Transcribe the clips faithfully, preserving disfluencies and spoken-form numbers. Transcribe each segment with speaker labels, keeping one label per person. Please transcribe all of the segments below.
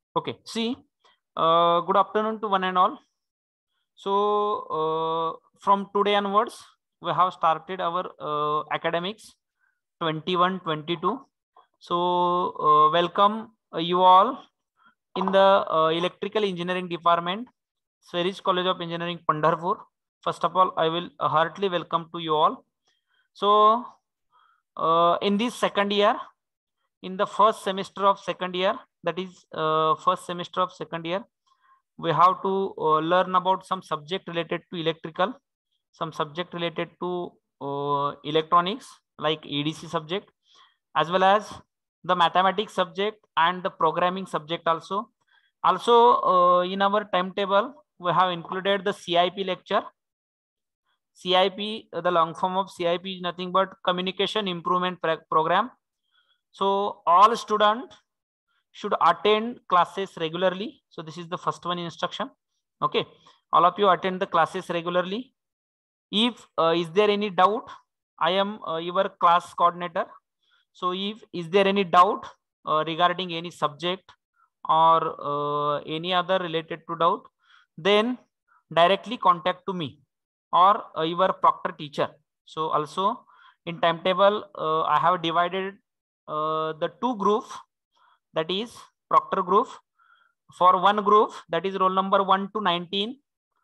Speaker 1: Okay, see, uh, good afternoon to one and all. So uh, from today onwards, we have started our uh, academics twenty-one twenty-two. So uh, welcome uh, you all in the uh, electrical engineering department, Swedish College of Engineering, Pandharpur. First of all, I will heartily welcome to you all. So uh, in this second year, in the first semester of second year, that is uh, first semester of second year, we have to uh, learn about some subject related to electrical, some subject related to uh, electronics like E D C subject, as well as the mathematics subject and the programming subject also. Also uh, in our timetable, we have included the C I P lecture. C I P, uh, the long form of C I P is nothing but Communication Improvement Program. So all students should attend classes regularly. So this is the first one instruction. Okay, all of you attend the classes regularly. If uh, is there any doubt, I am uh, your class coordinator. So if is there any doubt uh, regarding any subject or uh, any other related to doubt, then directly contact to me or uh, your proctor teacher. So also in timetable, uh, I have divided uh, the two groups, that is proctor group. For one group, that is roll number one to nineteen,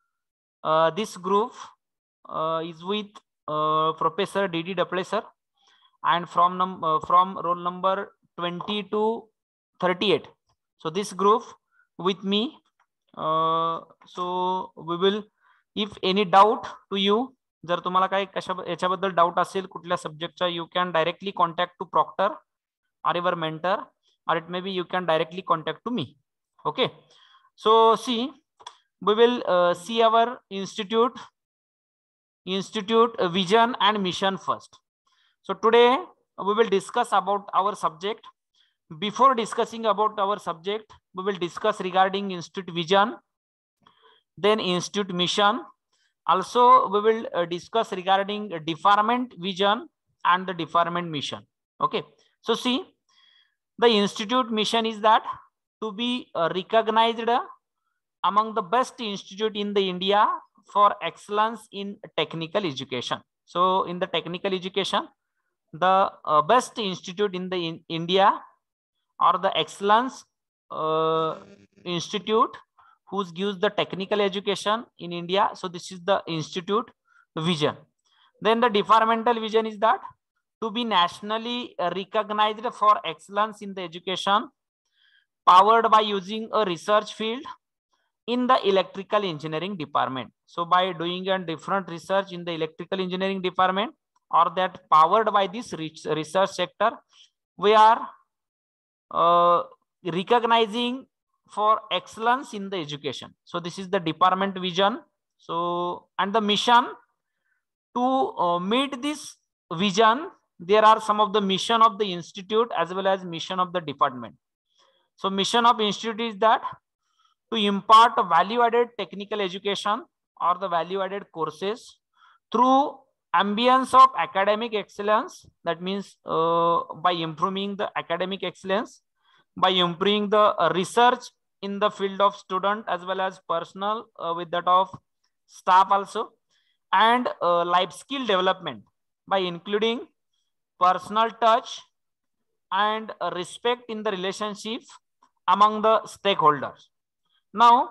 Speaker 1: uh, this group uh, is with uh, Professor D D Daple sir, and from num uh, from roll number twenty to thirty-eight. So this group with me. Uh, so we will, if any doubt to you, जर तुम्हाला काही कशा याच्याबद्दल doubt असेल कुठल्या सब्जेक्टचा, you can directly contact to proctor or your mentor, or it may be you can directly contact to me. Okay, so see, we will uh, see our institute institute vision and mission first. So today we will discuss about our subject. Before discussing about our subject, we will discuss regarding institute vision, then institute mission. Also we will uh, discuss regarding department vision and the department mission. Okay, so see, the institute mission is that to be uh, recognized among the best institute in the India for excellence in technical education. So in the technical education, the uh, best institute in the in India, or the excellence uh, institute who gives the technical education in India. So this is the institute vision. Then the departmental vision is that to be nationally recognized for excellence in the education, powered by using a research field in the electrical engineering department. So by doing a different research in the electrical engineering department, or that powered by this research sector, we are uh, recognizing for excellence in the education. So this is the department vision. So, and the mission to uh, meet this vision, there are some of the mission of the institute as well as mission of the department. So mission of institute is that to impart a value added technical education or the value added courses through ambience of academic excellence. That means uh, by improving the academic excellence, by improving the uh, research in the field of student as well as personal uh, with that of staff also, and uh, life skill development by including personal touch and uh, respect in the relationship among the stakeholders. Now,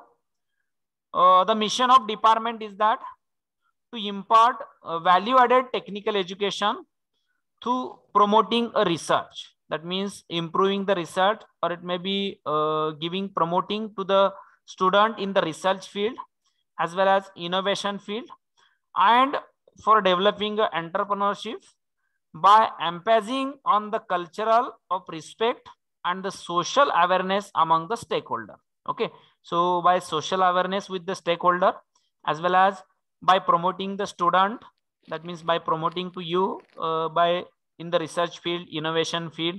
Speaker 1: uh, the mission of department is that to impart uh, value added technical education through promoting a research. That means improving the research, or it may be uh, giving, promoting to the student in the research field as well as innovation field, and for developing a entrepreneurship by emphasizing on the cultural of respect and the social awareness among the stakeholder. Okay, so by social awareness with the stakeholder as well as by promoting the student, that means by promoting to you uh, by in the research field, innovation field,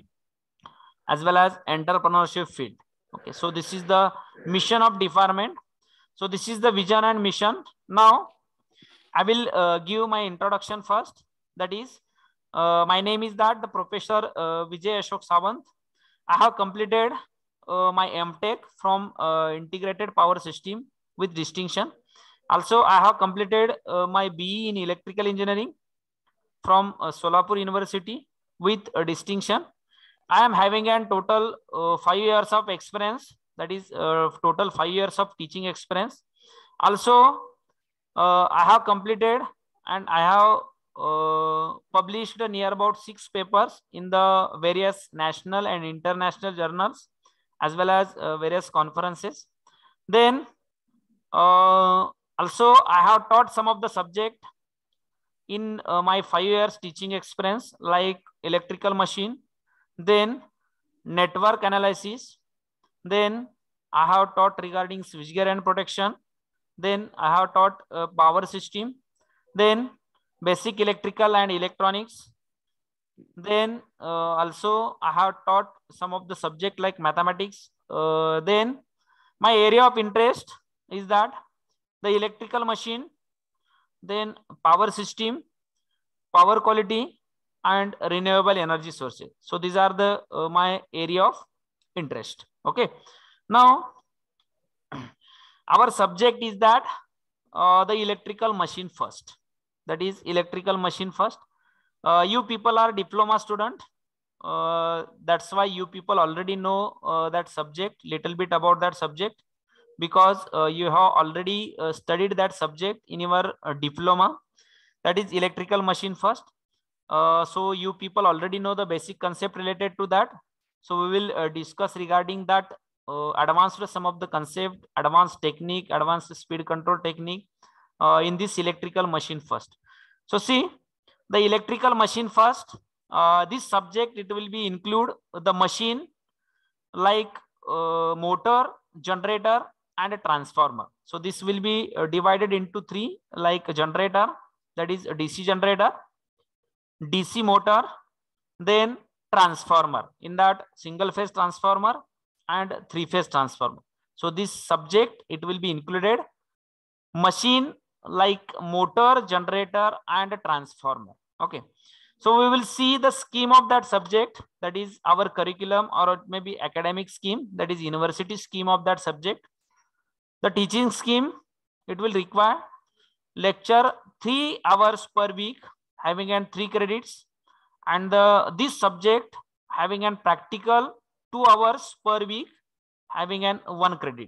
Speaker 1: as well as entrepreneurship field. Okay, so this is the mission of department. So this is the vision and mission. Now I will uh, give my introduction first. That is, uh, my name is that the Professor uh, Vijay Ashok Sawant. I have completed uh, my M Tech from uh, integrated power system with distinction. Also, I have completed uh, my B E in electrical engineering from uh, Solapur University with a distinction. I am having a total uh, five years of experience. That is uh, total five years of teaching experience. Also, uh, I have completed and I have uh, published near about six papers in the various national and international journals, as well as uh, various conferences. Then uh, also I have taught some of the subject in uh, my five years teaching experience, like electrical machine, then network analysis, then I have taught regarding switchgear and protection, then I have taught uh, power system, then basic electrical and electronics, then uh, also I have taught some of the subject like mathematics. Uh, then my area of interest is that the electrical machine, then power system, power quality, and renewable energy sources. So these are the uh, my area of interest. Okay. Now our subject is that uh, the electrical machine first. That is electrical machine first. Uh, you people are diploma student. Uh, that's why you people already know uh, that subject, little bit about that subject, because uh, you have already uh, studied that subject in your uh, diploma. That is electrical machine first. Uh, so you people already know the basic concept related to that. So we will uh, discuss regarding that uh, advanced some of the concept, advanced technique, advanced speed control technique uh, in this electrical machine first. So see, the electrical machine first, uh, this subject, it will be include the machine like uh, motor, generator, and a transformer. So this will be uh, divided into three, like a generator, that is a D C generator, D C motor, then transformer. In that, single phase transformer and three phase transformer. So this subject, it will be included machine like motor, generator, and a transformer. Okay. So we will see the scheme of that subject, that is our curriculum, or it may be academic scheme, that is university scheme of that subject. The teaching scheme, it will require lecture three hours per week, having an three credits, and the this subject having an practical two hours per week, having an one credit.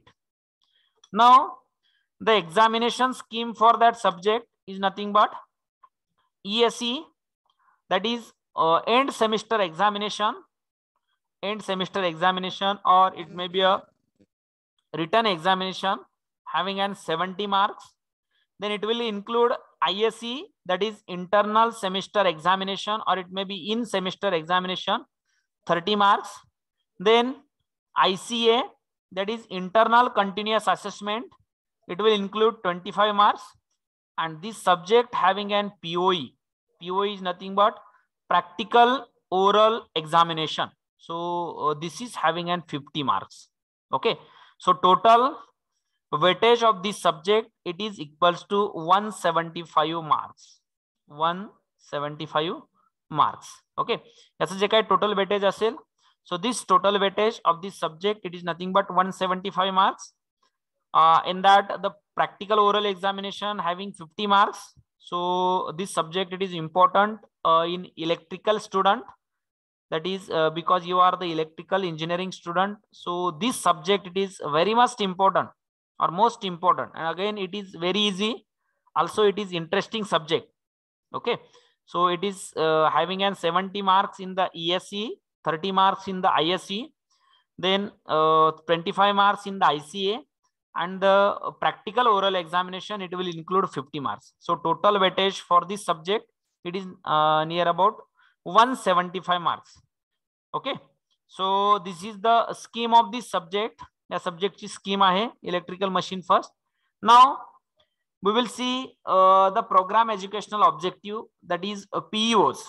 Speaker 1: Now the examination scheme for that subject is nothing but E S E, that is uh, end semester examination, end semester examination, or it may be a written examination having an seventy marks. Then it will include I S E, that is internal semester examination, or it may be in semester examination, thirty marks. Then I C A, that is internal continuous assessment, it will include twenty-five marks. And this subject having an P O E. P O E is nothing but practical oral examination. So uh, this is having an fifty marks. Okay. So total weightage of this subject, it is equals to one hundred seventy-five marks. one hundred seventy-five marks. Okay. That's the total weightage असेल. So this total weightage of this subject, it is nothing but one hundred seventy-five marks. Uh, in that, the practical oral examination having fifty marks. So this subject, it is important uh, in electrical student. That is uh, because you are the electrical engineering student. So this subject, it is very much important or most important. And again, it is very easy. Also, it is interesting subject. Okay. So it is uh, having an seventy marks in the E S E, thirty marks in the I S E, then uh, twenty-five marks in the I C A, and the practical oral examination, it will include fifty marks. So total weightage for this subject, it is uh, near about one hundred seventy-five marks. Okay. So this is the scheme of this subject. The subject is scheme आहे electrical machine first. Now we will see uh, the program educational objective, that is uh, P E Os.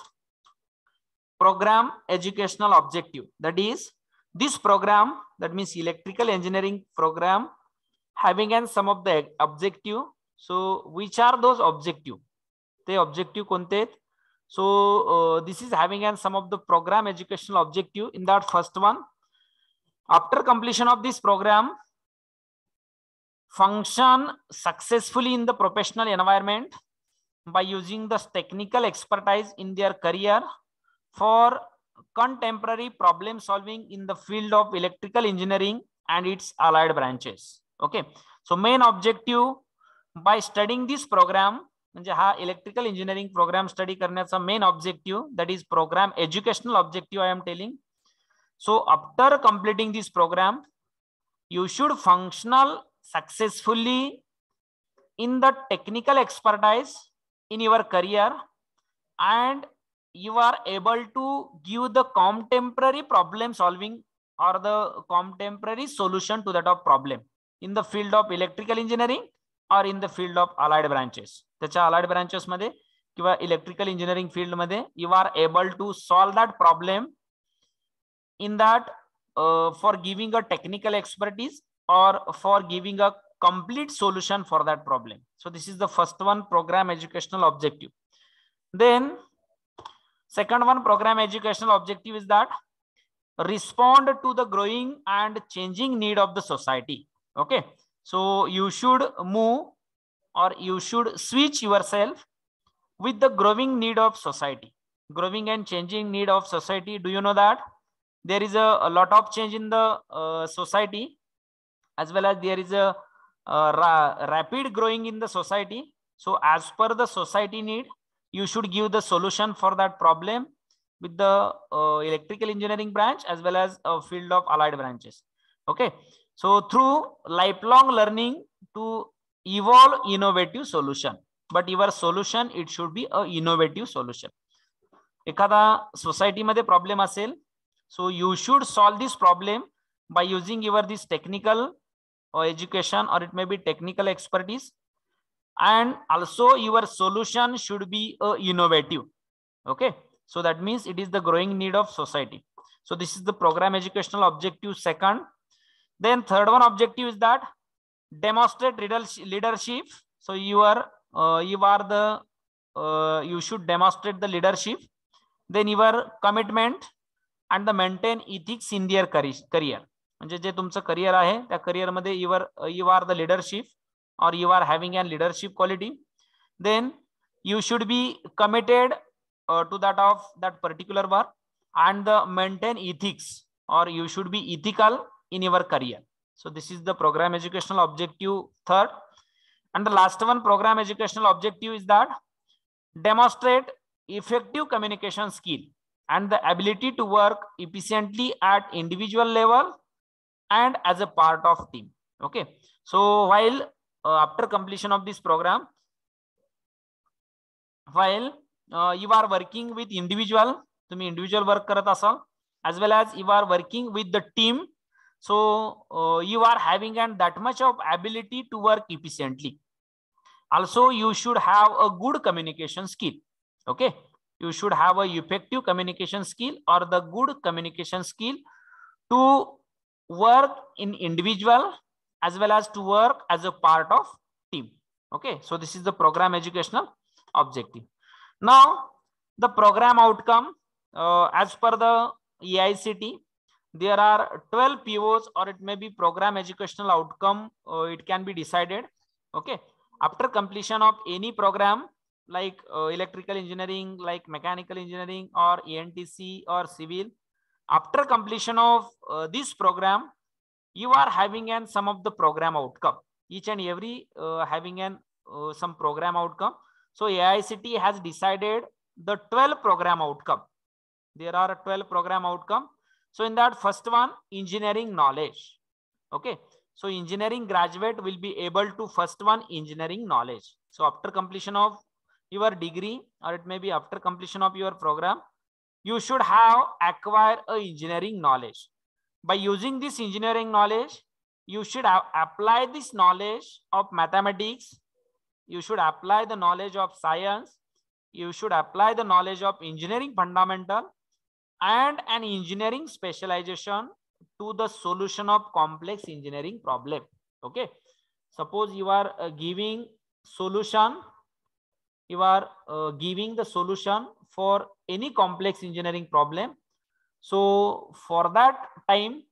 Speaker 1: Program educational objective, that is this program, that means electrical engineering program, having an some of the objective. So which are those objective? The objective कोणते? So uh, this is having an some of the program educational objective. In that first one, After completion of this program, function successfully in the professional environment by using the technical expertise in their career for contemporary problem solving in the field of electrical engineering and its allied branches. Okay, so main objective by studying this program, म्हणजे हा electrical engineering program study करण्याचा main objective, that is program educational objective I am telling. So after completing this program, you should functional successfully in the technical expertise in your career, and you are able to give the contemporary problem solving or the contemporary solution to that of problem in the field of electrical engineering or in the field of allied branches. त्याच्या allied branches मध्ये किंवा electrical engineering field मध्ये you are able to solve that problem in that uh, for giving a technical expertise or for giving a complete solution for that problem. So this is the first one, program educational objective. Then second one, program educational objective is that respond to the growing and changing need of the society. Okay, so you should move or you should switch yourself with the growing need of society. Growing and changing need of society, do you know that there is a, a lot of change in the uh, society, as well as there is a uh, ra rapid growing in the society. So as per the society need, you should give the solution for that problem with the uh, electrical engineering branch as well as a field of allied branches. Okay, so through lifelong learning to evolve innovative solution, but your solution, it should be a innovative solution. एखादा society मध्ये problem असेल, so you should solve this problem by using your this technical or education, or it may be technical expertise, and also your solution should be uh, innovative. Okay, so that means it is the growing need of society. So this is the program educational objective second. Then third one objective is that demonstrate leadership. So you are uh, you are the uh, you should demonstrate the leadership, then your commitment and the maintain ethics in their career. म्हणजे जे तुमचं career आहे त्या career मध्ये your you are the leadership or you are having a leadership quality. Then you should be committed uh, to that of that particular work and the maintain ethics, or you should be ethical in your career. So this is the program educational objective third. And the last one, program educational objective, is that demonstrate effective communication skill and the ability to work efficiently at individual level and as a part of team. Okay, so while uh, after completion of this program, while uh, you are working with individual, तुम्ही individual work करत असाल, as well as you are working with the team, so uh, you are having and that much of ability to work efficiently. Also you should have a good communication skill. Okay, you should have a effective communication skill or the good communication skill to work in individual as well as to work as a part of team. Okay, so this is the program educational objective. Now the program outcome, uh, as per the E I C T, there are twelve P Os, or it may be program educational outcome, uh, it can be decided. Okay, after completion of any program like uh, electrical engineering, like mechanical engineering, or E N T C or civil, after completion of uh, this program, you are having an some of the program outcome, each and every uh, having an uh, some program outcome. So A I C T has decided the twelve program outcome. There are twelve program outcome. So in that first one, engineering knowledge. Okay, so engineering graduate will be able to first one, engineering knowledge. So after completion of your degree, or it may be after completion of your program, you should have acquired a engineering knowledge. By using this engineering knowledge, you should have apply this knowledge of mathematics, you should apply the knowledge of science, you should apply the knowledge of engineering fundamental and an engineering specialization to the solution of complex engineering problem. Okay, suppose you are uh, giving solution, you are uh, giving the solution for any complex engineering problem. So for that time,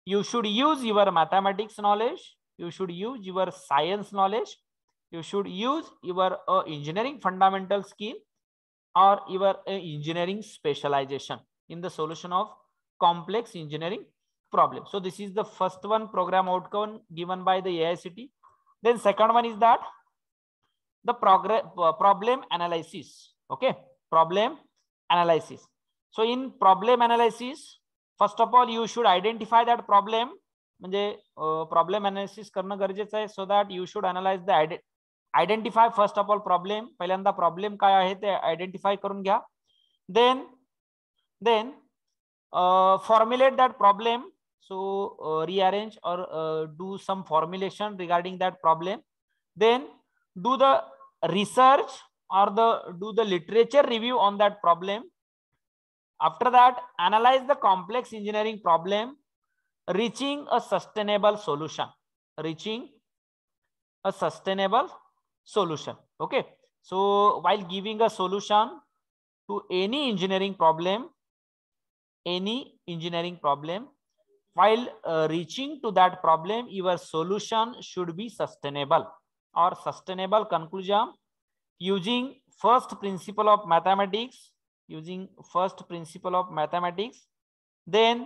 Speaker 1: You should use your mathematics knowledge. You should use your science knowledge. You should use your uh, engineering fundamental skill or your uh, engineering specialization in the solution of complex engineering problem. So this is the first one, program outcome given by the A I C T. Then second one is that the progress uh, problem analysis. Okay, problem analysis. So in problem analysis, first of all you should identify that problem. म्हणजे problem analysis करणं गरजेचं आहे. So that you should analyse the identify first of all problem. पहिल्यांदा problem काय आहे ते identify करून घ्या. Then then formulate that problem. So rearrange or do some formulation regarding that problem. Then do the research or the do the literature review on that problem. After that, analyze the complex engineering problem, reaching a sustainable solution. Reaching a sustainable solution. Okay. So while giving a solution to any engineering problem, any engineering problem, while uh, reaching to that problem, your solution should be sustainable or sustainable conclusion using first principle of mathematics, using first principle of mathematics, then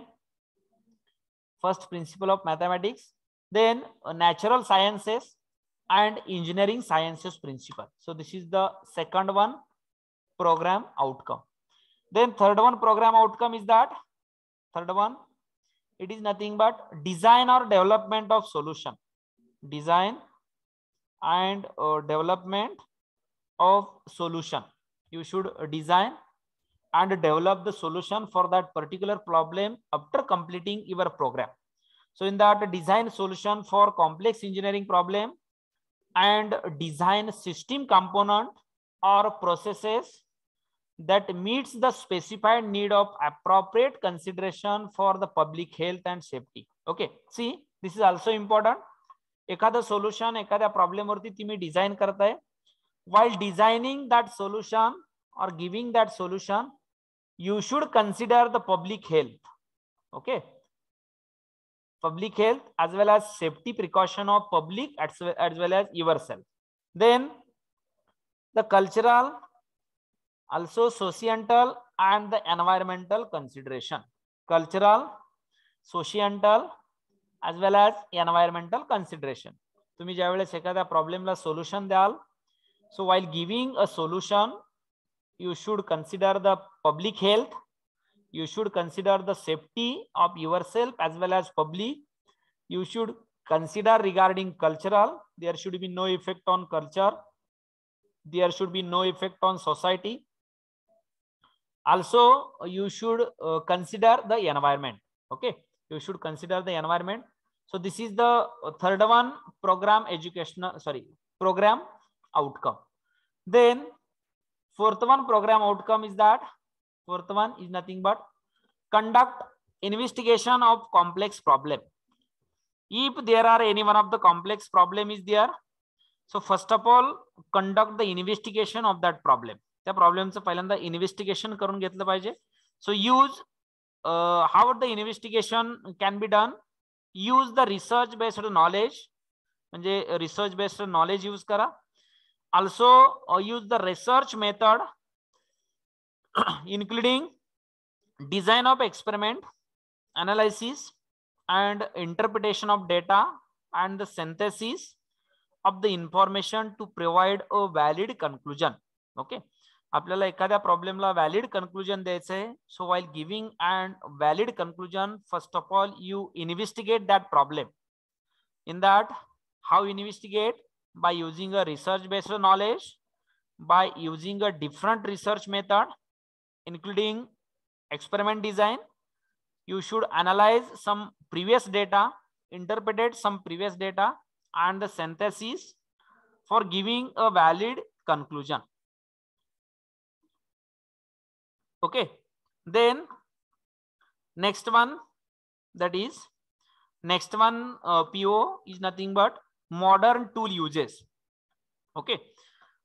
Speaker 1: first principle of mathematics, then uh, natural sciences and engineering sciences principle. So this is the second one, program outcome. Then third one, program outcome is that third one, it is nothing but design or development of solution. Design and uh, development of solution. You should design and develop the solution for that particular problem after completing your program. So in that, design solution for complex engineering problem and design system component or processes that meets the specified need of appropriate consideration for the public health and safety. Okay, see, this is also important. एखादं solution एखाद्या problem वरती तुम्ही design करताय. while designing that solution or giving that solution, you should consider the public health. Okay, public health as well as safety precaution of public as well as yourself. Then the cultural, also societal and the environmental consideration. Cultural, societal as well as environmental consideration. तुम्ही ज्या वेळेस एखाद्या प्रॉब्लेमला solution द्याल, so while giving a solution, you should consider the public health, you should consider the safety of yourself as well as public, you should consider regarding cultural, there should be no effect on culture, there should be no effect on society. Also you should uh, consider the environment. Okay, you should consider the environment. So this is the third one, program educational, sorry, program outcome. Then fourth one, program outcome is that fourth one is nothing but conduct investigation of complex problem. If there are any one of the complex problem is there, so first of all conduct the investigation of that problem. त्या प्रॉब्लेमचं पहिल्यांदा investigation करून घेतलं पाहिजे. So use uh, how the investigation can be done. Use the research based knowledge, म्हणजे research based knowledge use करा. Also uh, use the research method including design of experiment, analysis and interpretation of data and the synthesis of the information to provide a valid conclusion. Okay, आपल्याला एखाद्या प्रॉब्लेमला valid conclusion द्यायचं आहे. So while giving and valid conclusion, first of all you investigate that problem. In that, how investigate? by using a research based knowledge, by using a different research method including experiment design. You should analyze some previous data, interpret some previous data and the synthesis for giving a valid conclusion. Okay, then next one, that is next one uh, P O is nothing but modern tool uses. Okay,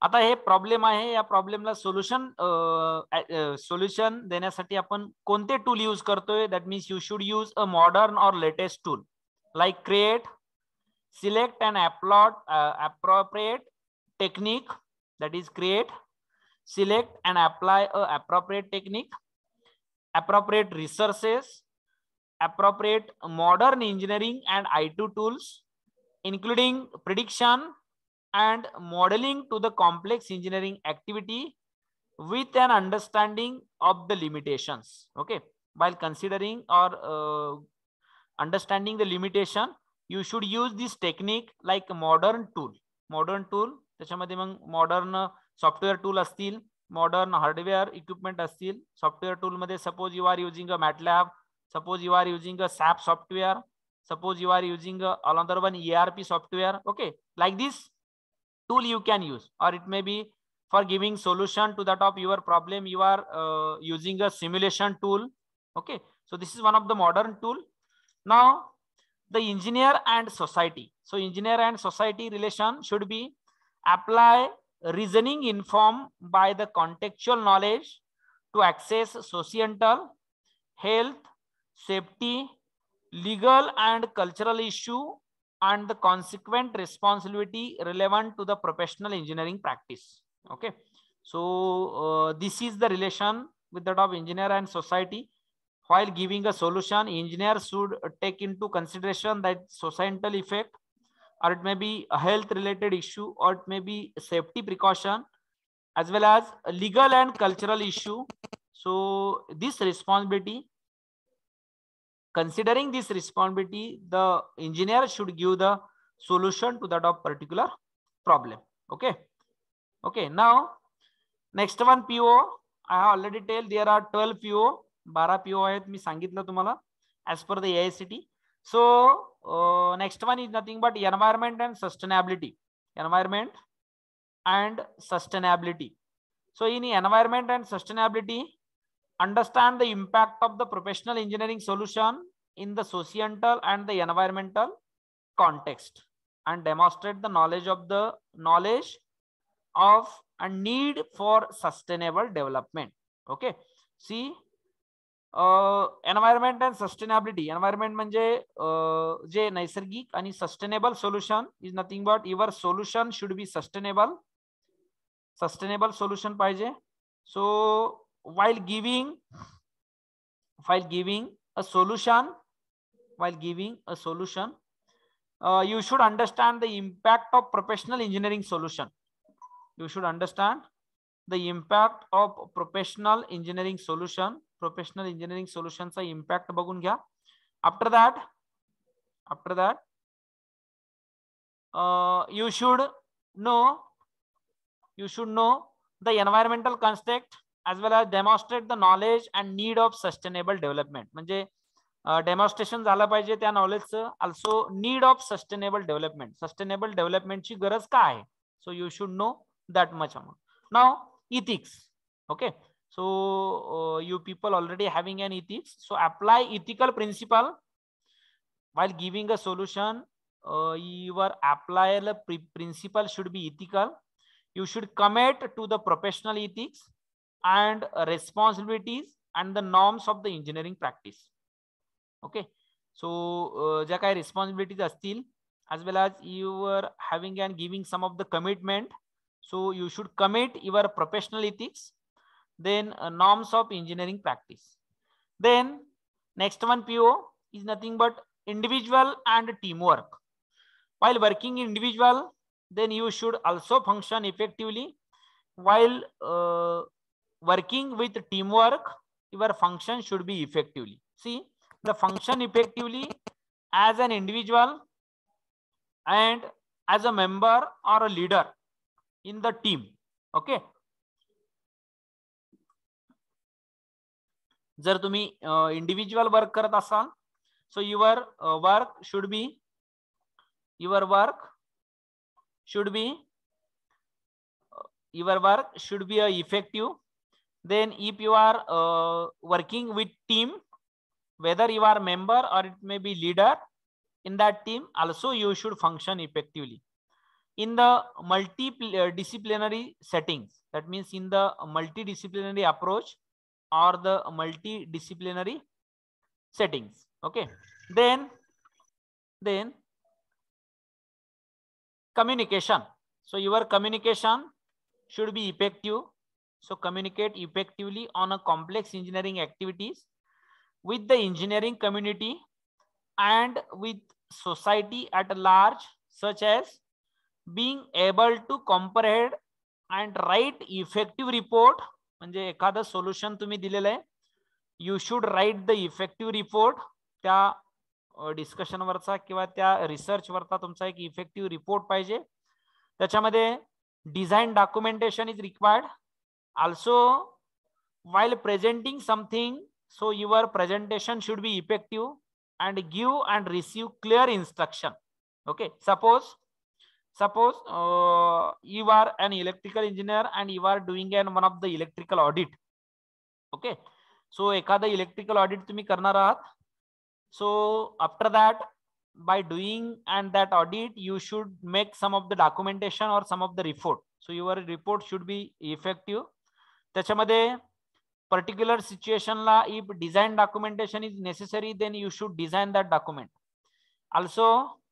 Speaker 1: आता हे problem आहे, या प्रॉब्लेमला solution solution देण्यासाठी आपण कोणते tool use करतोय? That means you should use a modern or latest tool like create, select and upload appropriate technique, that is create, select and apply a appropriate technique, appropriate resources, appropriate modern engineering and I T tools, including prediction and modeling to the complex engineering activity with an understanding of the limitations. Okay, while considering or uh, understanding the limitation, you should use this technique like a modern tool. Modern tool त्याच्यामध्ये मग modern software tool असतील, modern hardware equipment असतील. Software tool मध्ये suppose you are using a MATLAB, suppose you are using a SAP software, suppose you are using a, another one E R P software. Okay, like this tool you can use, or it may be for giving solution to that of your problem you are uh, using a simulation tool. Okay, so this is one of the modern tool. Now the engineer and society, so engineer and society relation should be apply reasoning informed by the contextual knowledge to access societal, health, safety, legal and cultural issue and the consequent responsibility relevant to the professional engineering practice. Okay, so uh, this is the relation with that of engineer and society. While giving a solution, engineer should take into consideration that societal effect, or it may be a health related issue, or it may be safety precaution, as well as a legal and cultural issue. So this responsibility, considering this responsibility, the engineer should give the solution to that of particular problem. Okay, okay, now next one P O. I have already told there are twelve P O, twelve P O आहेत, मी सांगितलं तुम्हाला as per the A I C T. So uh, next one is nothing but environment and sustainability. Environment and sustainability. So in environment and sustainability, understand the impact of the professional engineering solution in the societal and the environmental context, and demonstrate the knowledge of the knowledge of and need for sustainable development. Okay, see uh, environment and sustainability. Environment म्हणजे uh, जे नैसर्गिक आणि sustainable solution is nothing but your solution should be sustainable. Sustainable solution पाहिजे. So while giving while giving a solution while giving a solution uh, you should understand the impact of professional engineering solution. You should understand the impact of professional engineering solution. Professional engineering solution चा impact बघून घ्या. After that after that uh, you should know you should know the environmental context as well as demonstrate the knowledge and need of sustainable development. म्हणजे demonstration झालं पाहिजे त्या नॉलेजचं. Also need of sustainable development, sustainable डेव्हलपमेंटची गरज काय आहे. So you should know that much amount. Now ethics. Okay, so uh, you people already having an ethics, so apply ethical principle while giving a solution. Uh, your applied principle should be ethical. You should commit to the professional ethics and responsibilities and the norms of the engineering practice. Okay, so uh, ज्या काही responsibilities असतील as well as you are having and giving some of the commitment, so you should commit your professional ethics, then uh, norms of engineering practice. Then next one P O is nothing but individual and teamwork. While working individual, then you should also function effectively. While uh, working with teamwork, your function should be effectively. See, the function effectively as an individual and as a member or a leader in the team. Okay, जर तुम्ही individual work करत असाल, so your uh, work should be your work should be uh, your work should be uh, effective. Then if you are uh, working with team, whether you are member or it may be leader in that team, also you should function effectively. in the multidisciplinary settings. That means in the multidisciplinary approach or the multidisciplinary settings. Okay. Then, then communication. So your communication should be effective. So communicate effectively on a complex engineering activities with the engineering community and with society at large, such as being able to comprehend and write effective report. म्हणजे एखादं solution तुम्ही दिलेलं आहे, you should write the effective report. त्या discussion वरचा किंवा त्या research वरचा तुमचा एक इफेक्टिव्ह रिपोर्ट पाहिजे. त्याच्यामध्ये design documentation is required. Also while presenting something, so your presentation should be effective and give and receive clear instruction. Okay, suppose suppose uh, you are an electrical engineer and you are doing an one of the electrical audit. Okay, so एखादा electrical audit तुम्ही करणार आहात. So after that, by doing and that audit, you should make some of the documentation or some of the report. So your report should be effective. त्याच्यामध्ये particular situation la, if design documentation is necessary, then you should design that document. Also,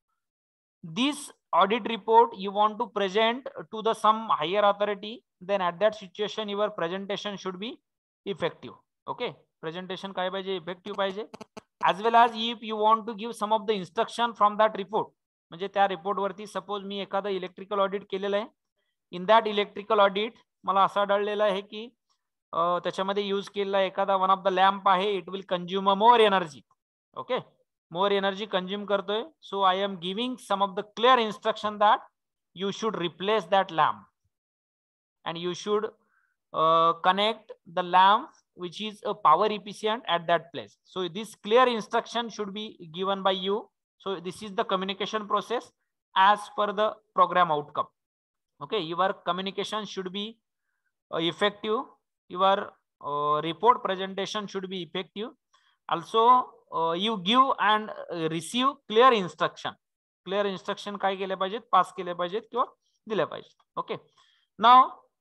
Speaker 1: this audit report you want to present to the some higher authority, then at that situation your presentation should be effective. Okay, presentation काय पाहिजे, effective पाहिजे. As well as if you want to give some of the instruction from that report, म्हणजे त्या report वरती suppose मी एखादा electrical audit केलेलं आहे. In that electrical audit मला असं आढळलेलं आहे की त्याच्यामध्ये यूज केलेला एखादा वन ऑफ द लॅम्प आहे, it will consume a more energy. Okay, more energy consume करतोय. So I am giving some of the clear instruction that you should replace that lamp and you should connect the lamp which is a power efficient at that place. So this clear instruction should be given by you. So this is the communication process as per the program outcome. Okay, your communication should be uh, effective. Your uh, report presentation should be effective. Also uh, you give and uh, receive clear instruction. Clear instruction काय केले पाहिजेत, पास केले पाहिजेत किंवा दिले पाहिजेत. Okay, now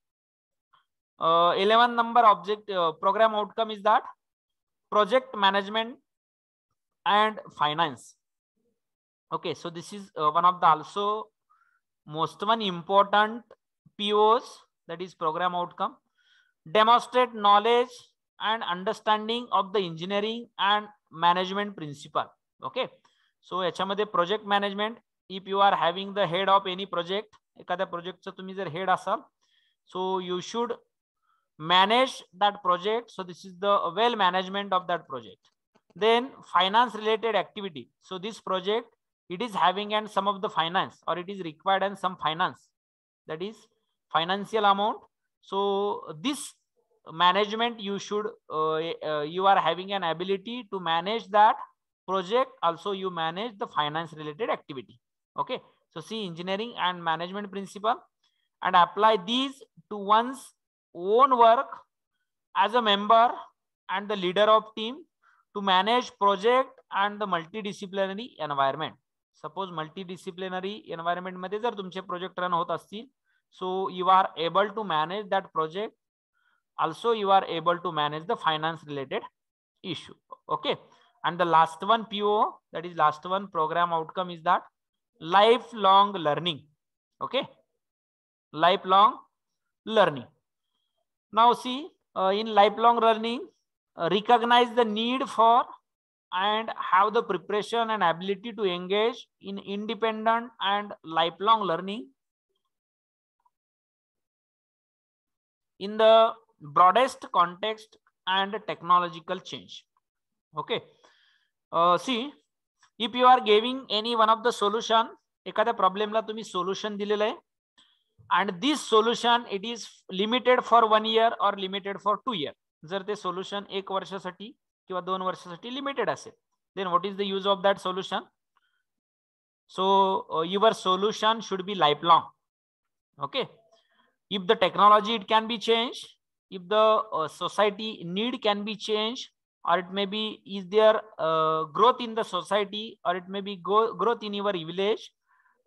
Speaker 1: uh, eleven number object uh, program outcome is that project management and finance. Okay, so this is uh, one of the also most one important P Os, that is program outcome. Demonstrate knowledge and understanding of the engineering and management principle. Okay, so याच्यामध्ये project management, if you are having the head of any project, एखाद्या प्रोजेक्टचं तुम्ही जर head असाल, so you should manage that project. So this is the well management of that project. Then finance related activity. So this project, it is having and some of the finance, or it is required and some finance, that is financial amount. So this management you should uh, uh, you are having an ability to manage that project. Also you manage the finance related activity. Okay, so see engineering and management principle and apply these to one's own work as a member and the leader of team to manage project and the multidisciplinary environment. Suppose multidisciplinary environment मध्ये जर तुमचे project run होत असतील, so you are able to manage that project. Also you are able to manage the finance related issue. Okay, and the last one P O, that is last one program outcome, is that lifelong learning. Okay, lifelong learning. Now see, uh, in lifelong learning, uh, recognize the need for and have the preparation and ability to engage in independent and lifelong learning in the broadest context and technological change. Okay, uh, see, if you are giving any one of the solution, एखाद्या प्रॉब्लेमला तुम्ही solution दिलेलं आहे, and this solution it is limited for one year or limited for two year. जर ते solution एक वर्षासाठी किंवा दोन वर्षासाठी लिमिटेड असेल, then what is the use of that solution? So uh, your solution should be lifelong. Okay, if the technology it can be changed, if the uh, society need can be changed, or it may be is there uh, growth in the society, or it may be go growth in your village,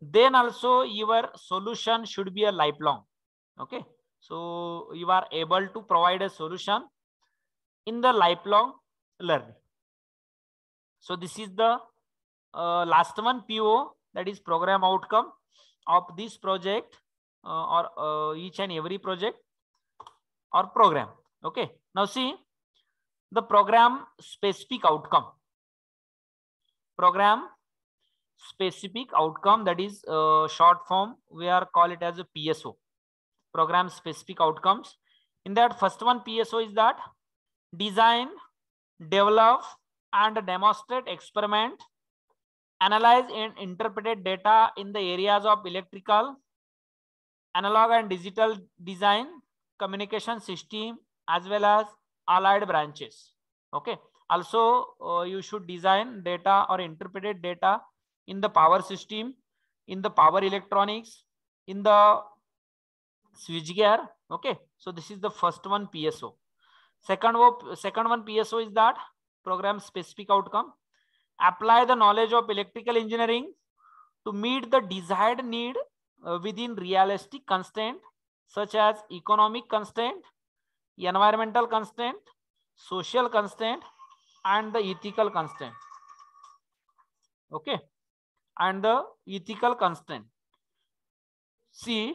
Speaker 1: then also your solution should be a lifelong. Okay, so you are able to provide a solution in the lifelong learning. So this is the uh, last one P O, that is program outcome of this project uh, or uh, each and every project or program. Okay, now see the program specific outcome. Program specific outcome, that is uh, short form, we are call it as a P S O, program specific outcomes. In that, first one P S O is that design, develop and demonstrate experiment, analyze and interpret data in the areas of electrical, analog and digital design, communication system, as well as allied branches. Okay, also uh, you should design data or interpret data in the power system, in the power electronics, in the switchgear. Okay, so this is the first one P S O. Second, second one P S O is that program specific outcome. Apply the knowledge of electrical engineering to meet the desired need uh, within realistic constraint such as economic constraint, environmental constraint, social constraint, and the ethical constraint. Okay, and the ethical constraint. See,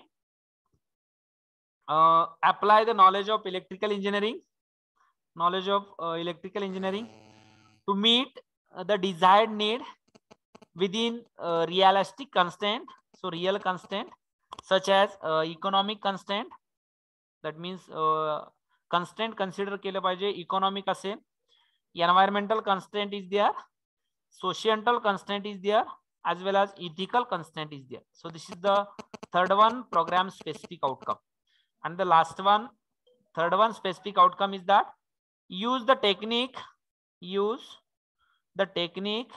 Speaker 1: uh, apply the knowledge of electrical engineering, knowledge of uh, electrical engineering to meet uh, the desired need within uh, realistic constraint. So real constraint such as uh, economic constraint, that means uh, constraint consider केले पाहिजे economic असेल, environmental constraint is there, societal constraint is there, as well as ethical constraint is there. So this is the third one, program specific outcome. And the last one, third one specific outcome is that use the technique, use the technique,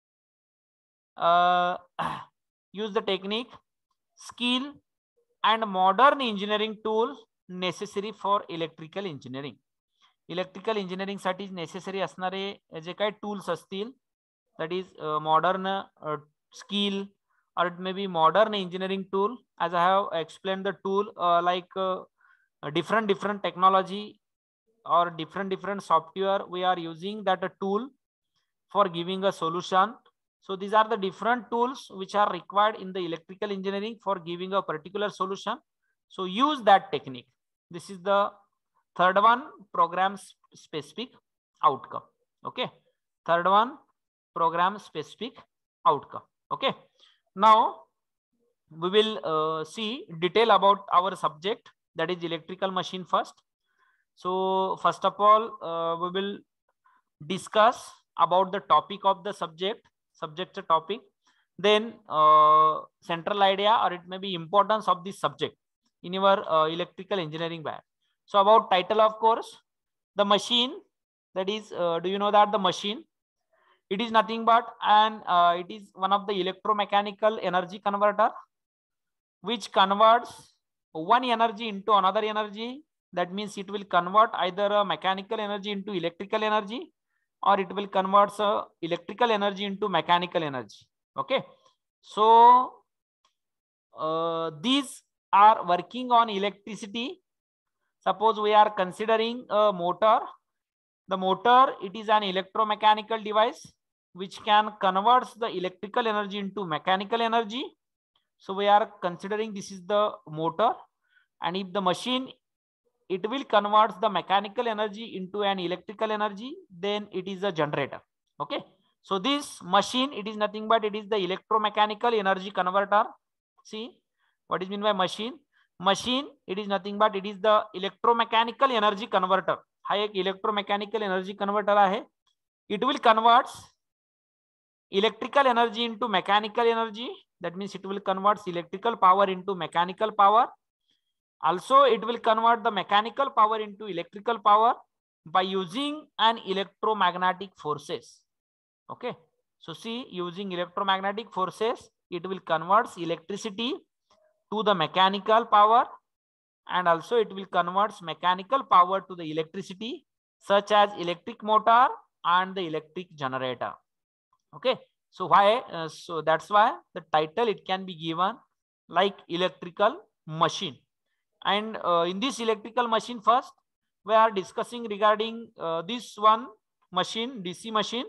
Speaker 1: uh, use the technique, skill and modern engineering tool necessary for electrical engineering. Electrical engineering साठी necessary असणारे जे काही tools असतील, that is uh, modern uh, skill, or it may be modern engineering tool, as I have explained the tool uh, like uh, different different technology or different different software we are using that a tool for giving a solution. So these are the different tools which are required in the electrical engineering for giving a particular solution. So use that technique. This is the third one, program specific outcome. Okay, third one, program specific outcome. Okay, now we will uh, see detail about our subject, that is electrical machine first. So first of all, uh, we will discuss about the topic of the subject, subject topic, then uh, central idea or it may be importance of this subject in your uh, electrical engineering batch. So about title, of course, the machine, that is, uh, do you know that the machine, it is nothing but and uh, it is one of the electromechanical energy converter which converts one energy into another energy. That means it will convert either a mechanical energy into electrical energy, or it will convert uh, electrical energy into mechanical energy. Okay, so uh, these are working on electricity. Suppose we are considering a motor. The motor, it is an electromechanical device which can convert the electrical energy into mechanical energy. So we are considering this is the motor, and if the machine, it will convert the mechanical energy into an electrical energy, then it is a generator. Okay, so this machine, it is nothing but it is the electromechanical energy converter. See what is mean by machine? Machine, it is nothing but it is the electromechanical energy converter. हा एक electromechanical energy converter आहे. It will convert electrical energy into mechanical energy. That means it will convert electrical power into mechanical power. Also, it will convert the mechanical power into electrical power by using an electromagnetic forces. Okay, so see, using electromagnetic forces, it will convert electricity to the mechanical power, and also it will convert mechanical power to the electricity, such as electric motor and the electric generator. Okay, So why? Uh, so that's why the title it can be given like electrical machine. And uh, in this electrical machine, first we are discussing regarding uh, this one machine, D C machine,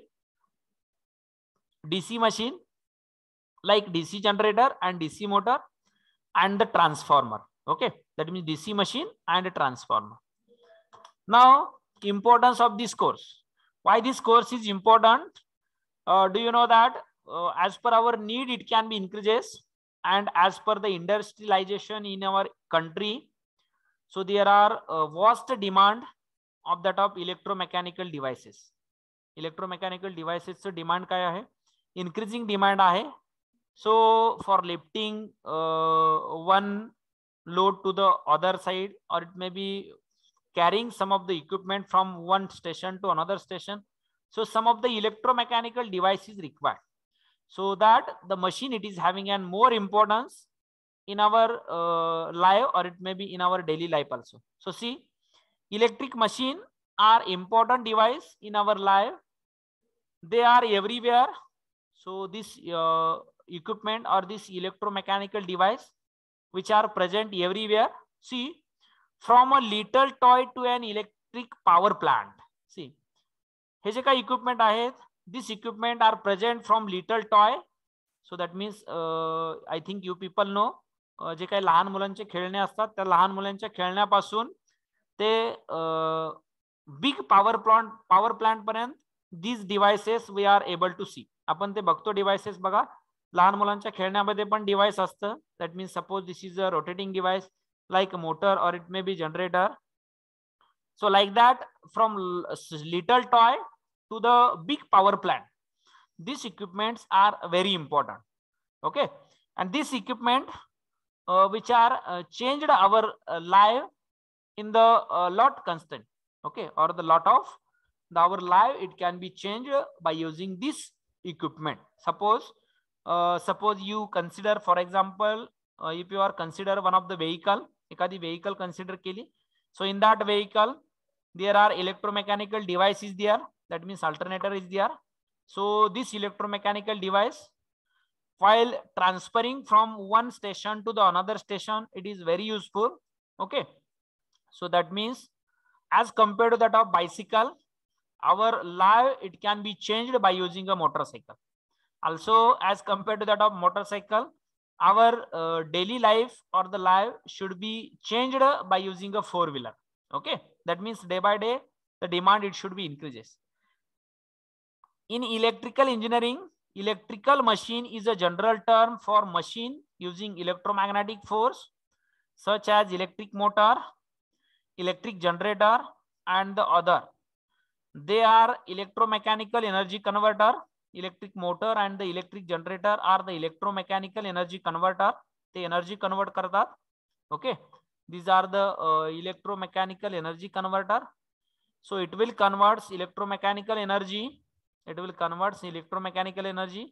Speaker 1: D C machine like D C generator and D C motor and the transformer. Okay, that means D C machine and a transformer. Now, importance of this course. Why this course is important? Uh, do you know that uh, as per our need it can be increases, and as per the industrialization in our country, so there are uh, vast demand of that of electromechanical devices. Electromechanical devices चं demand काय आहे? Increasing demand आहे. So for lifting uh, one load to the other side, or it may be carrying some of the equipment from one station to another station. So some of the electromechanical device is required. So that the machine it is having an more importance in our uh, life, or it may be in our daily life also. So see, electric machine are important device in our life. They are everywhere. So this uh, equipment or this electromechanical device which are present everywhere. See, from a little toy to an electric power plant. See, हे जे काही equipment आहेत, this equipment are present from little toy. So that means uh, I think you people know uh, जे काही लहान मुलांचे खेळणे असतात त्या लहान मुलांच्या खेळण्यापासून ते big power plant power plant पर्यंत these devices we are able to see. आपण ते बघतो डिव्हाइसेस बघा. लहान मुलांच्या खेळण्यामध्ये पण डिव्हाइस असतं. That means suppose this is a rotating device like a motor, or it may be generator. So like that, from little toy to the big power plant, these equipments are very important. Okay, and this equipment uh, which are uh, changed our uh, life in the uh, lot constant. Okay, or the lot of the, our life it can be changed by using this equipment. Suppose uh, suppose you consider, for example, uh, if you are consider one of the vehicle, एखादी vehicle consider केली. So in that vehicle there are electromechanical device is there, that means alternator is there. So this electromechanical device, while transferring from one station to the another station, it is very useful. Okay, so that means as compared to that of bicycle, our life it can be changed by using a motorcycle. Also, as compared to that of motorcycle, our uh, daily life or the life should be changed by using a four wheeler. Okay, that means day by day the demand it should be increases. In electrical engineering, electrical machine is a general term for machine using electromagnetic force such as electric motor, electric generator and the other. They are electromechanical energy converter. Electric motor and the electric generator are the electromechanical energy converter. They energy convert करतात. Okay, these are the uh, electromechanical energy converter. So it will convert electromechanical energy. It will convert electromechanical energy.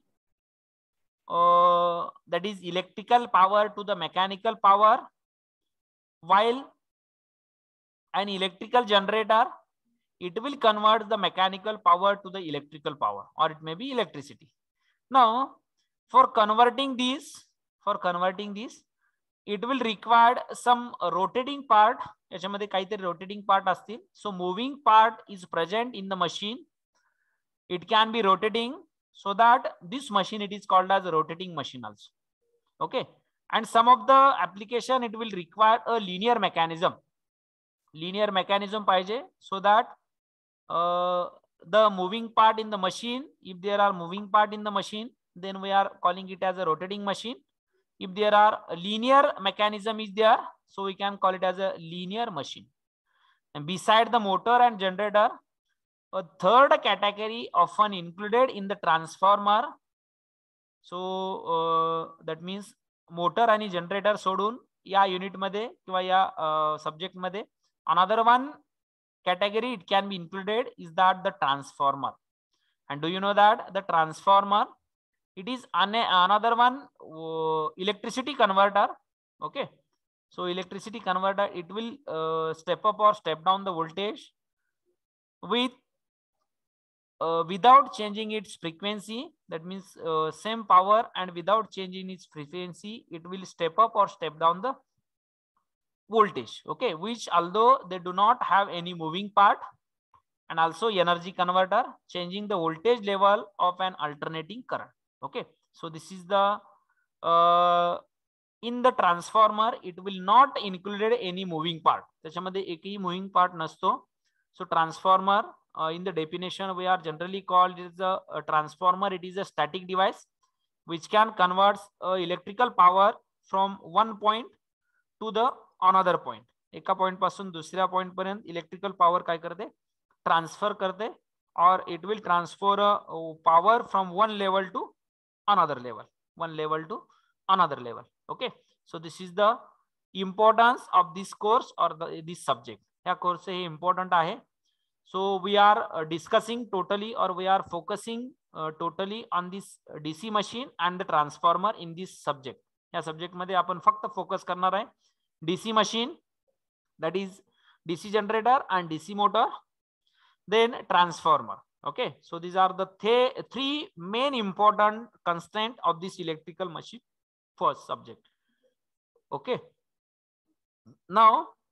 Speaker 1: Uh, that is electrical power to the mechanical power. While an electrical generator, it will convert the mechanical power to the electrical power, or it may be electricity. Now, for converting these, for converting these, it will require some rotating part. याच्यामध्ये काहीतरी rotating part असतील. So moving part is present in the machine. It can be rotating, so that this machine it is called as a rotating machine also. Okay, and some of the application it will require a linear mechanism. Linear mechanism पाहिजे, so that uh, the moving part in the machine, if there are moving part in the machine, then we are calling it as a rotating machine. If there are a linear mechanism is there, so we can call it as a linear machine. And beside the motor and generator, a third category often included in the transformer. So uh, that means motor आणि generator सोडून या unit मध्ये किंवा या subject मध्ये another one category it can be included is that the transformer. And do you know that the transformer it is an, another one uh, electricity converter. Okay, so electricity converter it will uh, step up or step down the voltage with uh, without changing its frequency, that means uh, same power, and without changing its frequency, it will step up or step down the voltage, okay, which although they do not have any moving part, and also energy converter changing the voltage level of an alternating current. Okay, so this is the uh, in the transformer it will not included any moving part, त्याच्यामध्ये एकही moving part नसतो. So transformer uh, in the definition we are generally called is a, a transformer. It is a static device which can convert uh, electrical power from one point to the another point. एका point पासून दुसऱ्या point पर्यंत electrical power काय करते, transfer करते, or it will transfer power from one level to another level, one level to another level. Okay, so this is the importance of this course or this subject. या course हे important आहे. So we are discussing totally or we are focusing totally on this DC machine and the transformer in this subject. या subject मध्ये आपण फक्त focus करणार आहे DC machine, that is D C generator and D C motor, then transformer. Okay, so these are the th three main important constraint of this electrical machine first subject. Okay, now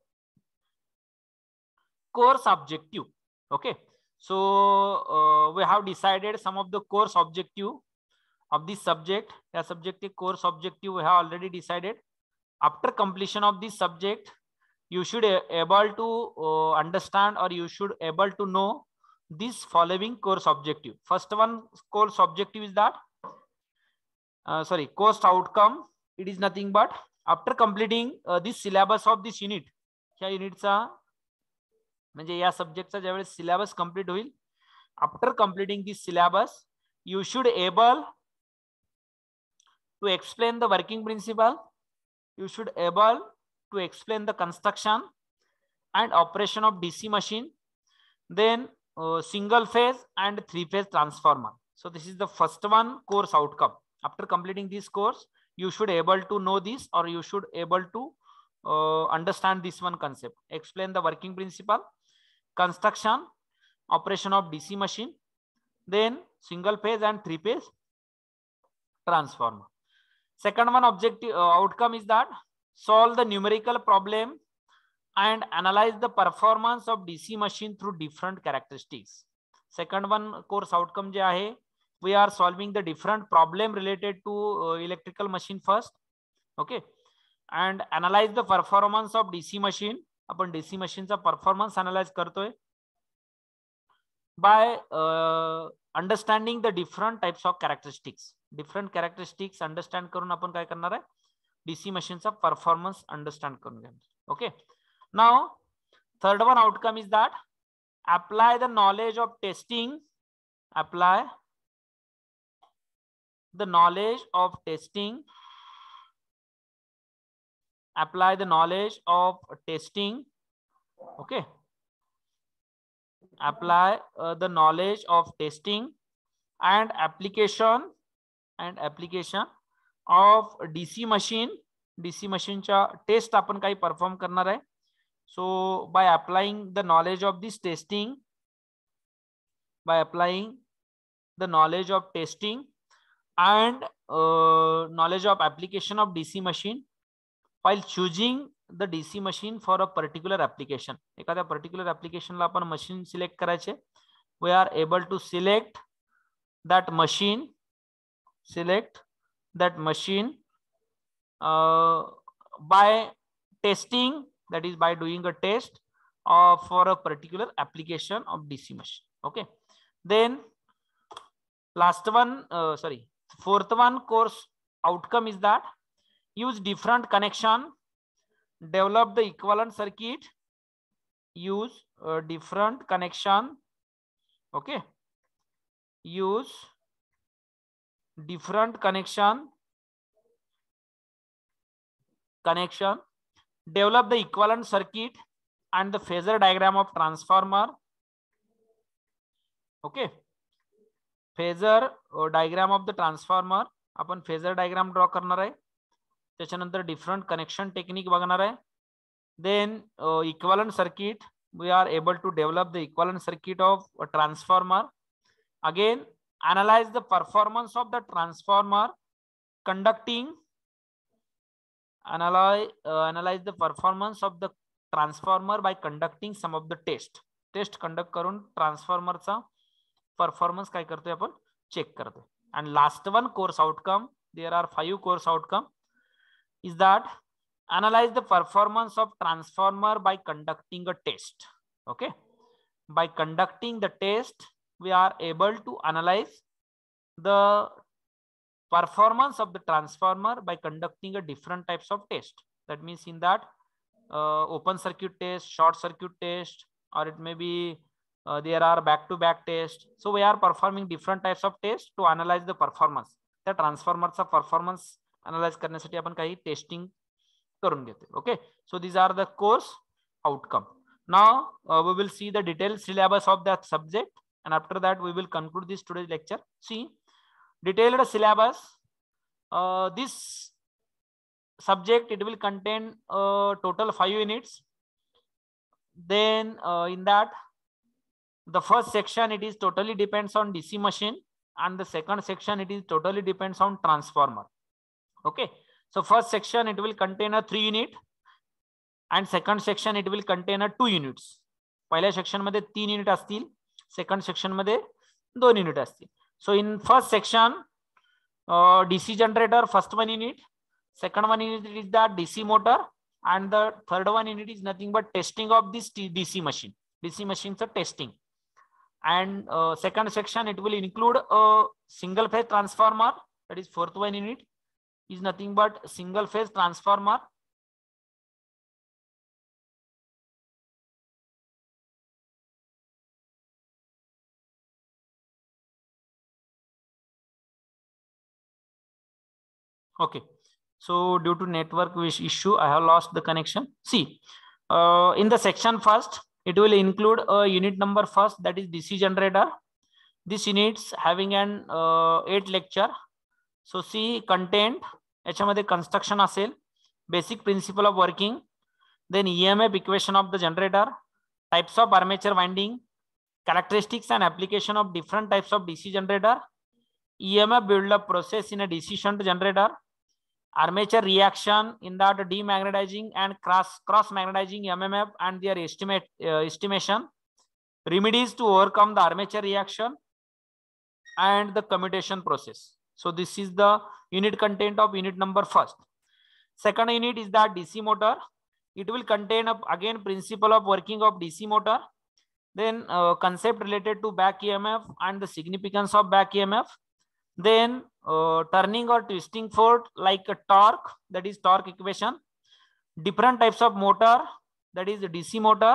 Speaker 1: course objective. Okay, so uh, we have decided some of the course objective of this subject. Yeah, subject course objective we have already decided. After completion of this subject, you should able to uh, understand or you should able to know this following course objective. First one course objective is that uh, sorry course outcome. It is nothing but after completing uh, this syllabus of this unit, ह्या युनिटचा म्हणजे या सब्जेक्टचा ज्यावेळेस syllabus complete होईल, after completing this syllabus you should able to explain the working principle, you should able to explain the construction and operation of D C machine, then uh, single phase and three phase transformer. So this is the first one course outcome. After completing this course, you should able to know this or you should able to uh, understand this one concept. Explain the working principle, construction, operation of D C machine, then single phase and three phase transformer. Second one objective uh, outcome is that solve the numerical problem and analyze the performance of D C machine through different characteristics. Second one course outcome जे आहे, we are solving the different problem related to uh, electrical machine first. Okay, and analyze the performance of D C machine. आपण D C machine चा performance analyze करतोय by uh, understanding the different types of characteristics. Different characteristics understand करून आपण काय करणार आहे, D C machine चा performance understand करून घ्या. Okay, now third one outcome is that apply the knowledge of testing, apply the knowledge of testing, apply the knowledge of testing. Okay, apply uh, the knowledge of testing and application and application of D C machine. D C machine चा test आपण काही perform करणार आहे. So by applying the knowledge of this testing, by applying the knowledge of testing and uh, knowledge of application of D C machine, while choosing the D C machine for a particular application, एखाद्या particular application ला आपण machine select करायचे, we are able to select that machine, select that machine uh, by testing, that is by doing a test uh, for a particular application of D C machine. Okay, then last one uh, sorry fourth one course outcome is that use different connection, develop the equivalent circuit, use uh, different connection. Okay, use different connection connection develop the equivalent circuit and the phasor diagram of transformer. Okay, phasor uh, diagram of the transformer, आपण phasor diagram draw करणार आहे, त्याच्यानंतर different connection technique बघणार आहे. Then uh, equivalent circuit, we are able to develop the equivalent circuit of a transformer. Again, analyze the performance of the transformer conducting. Analyze uh, analyze the performance of the transformer by conducting some of the test. Test conduct करून transformer चा performance काय करतोय आपण check करतोय. And last one course outcome. There are five course outcome. Is that analyze the performance of transformer by conducting a test. Okay, by conducting the test, we are able to analyze the performance of the transformer by conducting a different types of test. That means in that uh, open circuit test, short circuit test, or it may be uh, there are back-to-back tests. So we are performing different types of tests to analyze the performance. The transformerचा performance analyze करण्यासाठी आपण काही testing करून घेतो. Okay, so these are the course outcome. Now uh, we will see the detailed syllabus of that subject, and after that we will conclude this today's lecture. See, detailed syllabus. Uh, this subject, it will contain uh, total five units. Then uh, in that, the first section, it is totally depends on D C machine, and the second section, it is totally depends on transformer. Okay, so first section, it will contain a three unit, and second section, it will contain a two units. पहिल्या section मध्ये तीन unit असतील, second section मध्ये दोन unit असतील. So in first section, uh, D C generator, first one unit, second one unit is the D C motor, and the third one unit is nothing but testing of this D C machine. D C machines are testing. And uh, second section, it will include a single phase transformer, that is fourth one unit is nothing but single phase transformer. Okay, so due to network issue, I have lost the connection. See, uh, in the section first, it will include a unit number first, that is D C generator. This units having an uh, eight lecture. So see content, याच्यामध्ये construction असेल, basic principle of working, then E M F equation of the generator, types of armature winding, characteristics and application of different types of D C generator, E M F build-up process in a D C shunt generator, armature reaction in that demagnetizing and cross cross magnetizing M M F and their estimate uh, estimation, remedies to overcome the armature reaction, and the commutation process. So this is the unit content of unit number first. Second unit is that D C motor. It will contain up again principle of working of D C motor, then uh, concept related to back E M F and the significance of back E M F. Then uh, turning or twisting force like a torque, that is torque equation, different types of motor, that is the D C motor,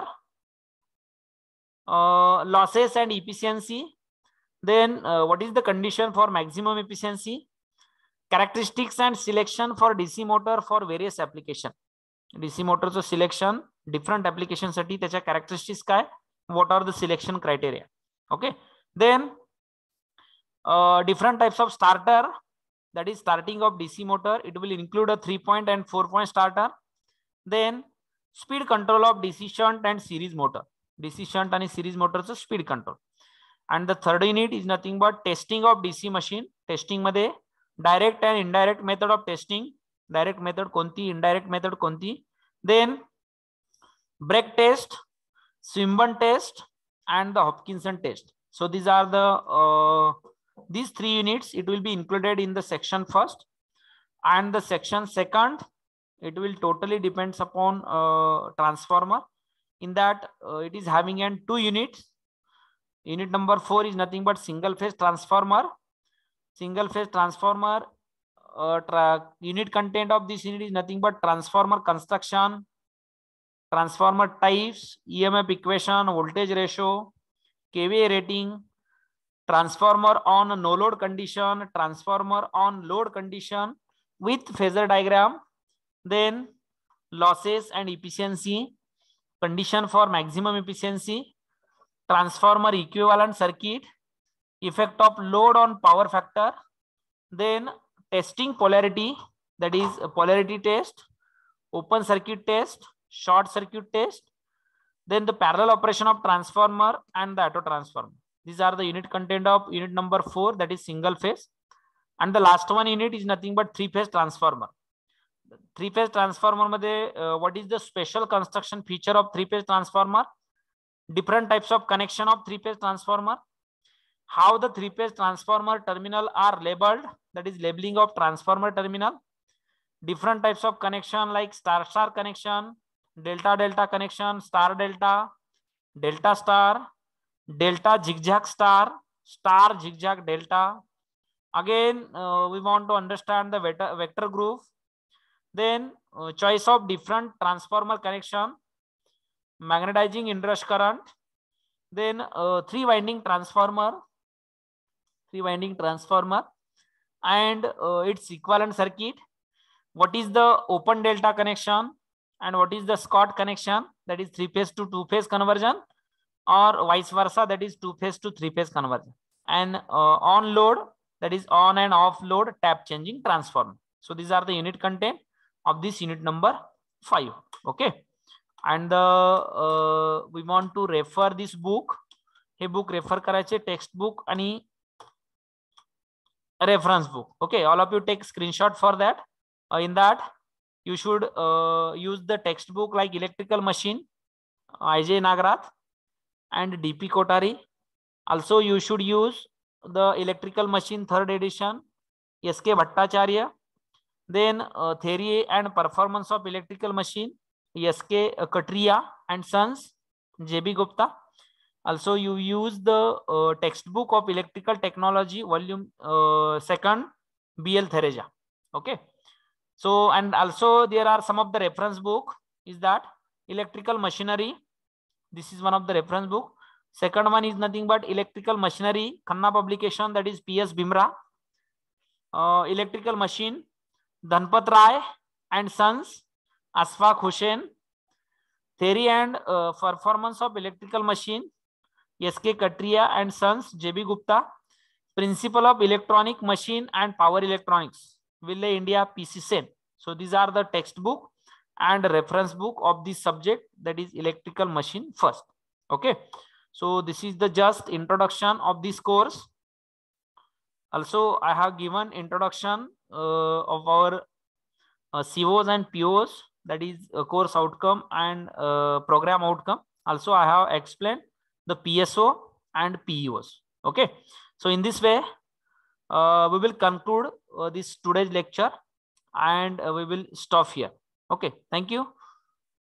Speaker 1: uh, losses and efficiency. Then uh, what is the condition for maximum efficiency, characteristics and selection for D C motor for various application. D C motor so selection different application साठी त्याच्या characteristics काय, what are the selection criteria. Okay, then Uh, different types of starter, that is starting of D C motor. It will include a three point and four point starter. Then speed control of D C shunt and series motor. D C shunt and series motor so speed control. And the third unit is nothing but testing of D C machine. Testing मध्ये direct and indirect method of testing. Direct method कोणती, indirect method कोणती. Then brake test, Swinburne test, and the Hopkinson test. So these are the uh, these three units, it will be included in the section first, and the section second, it will totally depends upon uh, transformer. In that uh, it is having an two units. Unit number four is nothing but single phase transformer. Single phase transformer uh, tra unit content of this unit is nothing but transformer construction, transformer types, E M F equation, voltage ratio, K V A rating, transformer on no load condition, transformer on load condition with phasor diagram, then losses and efficiency, condition for maximum efficiency, transformer equivalent circuit, effect of load on power factor, then testing polarity, that is a polarity test, open circuit test, short circuit test, then the parallel operation of transformer and the auto transformer. These are the unit content of unit number four, that is single phase. And the last one unit is nothing but three phase transformer. Three phase transformer मध्ये uh, what is the special construction feature of three phase transformer? Different types of connection of three phase transformer. How the three phase transformer terminal are labeled, that is labeling of transformer terminal. Different types of connection like star star connection, delta delta connection, star delta, delta star, delta zigzag star, star zigzag delta. Again, uh, we want to understand the vector, vector group. Then uh, choice of different transformer connection, magnetizing inrush current, then uh, three winding transformer, three winding transformer, and uh, its equivalent circuit. What is the open delta connection and what is the Scott connection, that is three phase to two phase conversion, or vice versa, that is two phase to three phase conversion. And uh, on load, that is on and off load tap changing transformer. So these are the unit content of this unit number five. Okay, and the uh, we want to refer this book. Hey book refer करायचे, textbook आणि reference book. Okay, all of you take screenshot for that. Uh, in that you should uh, use the textbook like Electrical Machine, I J Nagarath and D P Kotari. Also you should use the Electrical Machine third edition, S K Bhattacharya. Then uh, Theory and Performance of Electrical Machine, S K Katria and Sons, J B Gupta. Also you use the uh, textbook of Electrical Technology volume uh, second, B L Thereja. Okay, so and also there are some of the reference book, is that Electrical Machinery. This is one of the reference book. Second one is nothing but Electrical Machinery, Khanna publication, that is P S Bimra. Uh, electrical Machine, Dhanpat Rai and Sons, Asfaq Hussain. Theory and uh, Performance of Electrical Machine, S K Katria and Sons, J B Gupta. Principle of Electronic Machine and Power Electronics, Ville India, P C Sen. So these are the textbook and reference book of this subject, that is Electrical Machine first. Okay, so this is the just introduction of this course. Also I have given introduction uh, of our uh, C Os and P Os, that is uh, course outcome and uh, program outcome. Also I have explained the P S O and P E Os. Okay, so in this way uh, we will conclude uh, this today's lecture and uh, we will stop here. Okay, thank you.